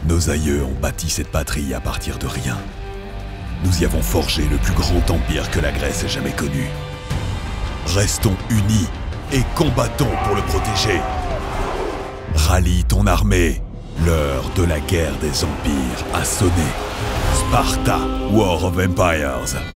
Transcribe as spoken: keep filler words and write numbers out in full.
Nos aïeux ont bâti cette patrie à partir de rien. Nous y avons forgé le plus grand empire que la Grèce ait jamais connu. Restons unis et combattons pour le protéger. Rallie ton armée. L'heure de la guerre des empires a sonné. Sparta, War of Empires.